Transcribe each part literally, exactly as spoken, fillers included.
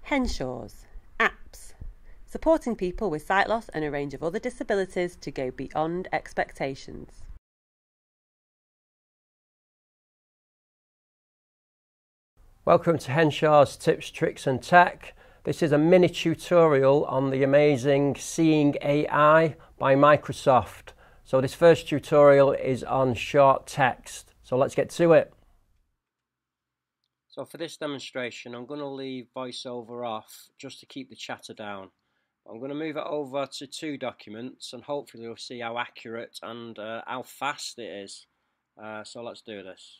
Henshaws, apps, supporting people with sight loss and a range of other disabilities to go beyond expectations. Welcome to Henshaws Tips, Tricks and Tech. This is a mini tutorial on the amazing Seeing A I by Microsoft. So this first tutorial is on short text. So let's get to it. So for this demonstration, I'm going to leave voiceover off just to keep the chatter down. I'm going to move it over to two documents and hopefully you'll see how accurate and uh, how fast it is. Uh, so let's do this.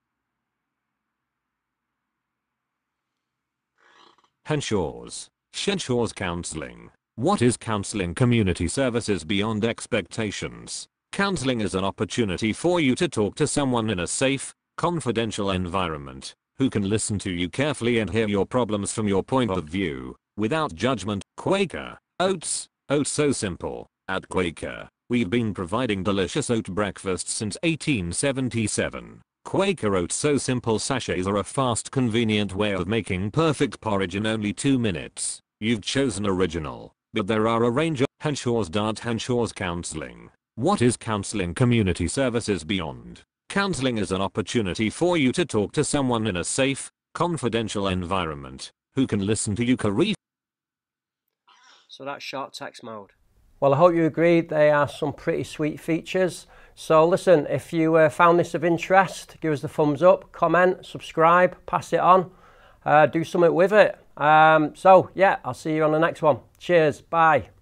Henshaws. Henshaws Counseling. What is counseling? Community services beyond expectations. Counseling is an opportunity for you to talk to someone in a safe, confidential environment, who can listen to you carefully and hear your problems from your point of view, without judgment. Quaker Oats. Oats so simple. At Quaker, we've been providing delicious oat breakfasts since eighteen seventy-seven. Quaker Oats so simple sachets are a fast, convenient way of making perfect porridge in only two minutes. You've chosen original, but there are a range of Henshaws. Henshaws Counseling. What is counseling? Community services beyond. Counseling is an opportunity for you to talk to someone in a safe, confidential environment, who can listen to you correctly. So that's short text mode. Well, I hope you agreed they are some pretty sweet features. So listen, if you uh, found this of interest, give us the thumbs up, comment, subscribe, pass it on, uh, do something with it. Um, so yeah, I'll see you on the next one. Cheers, bye.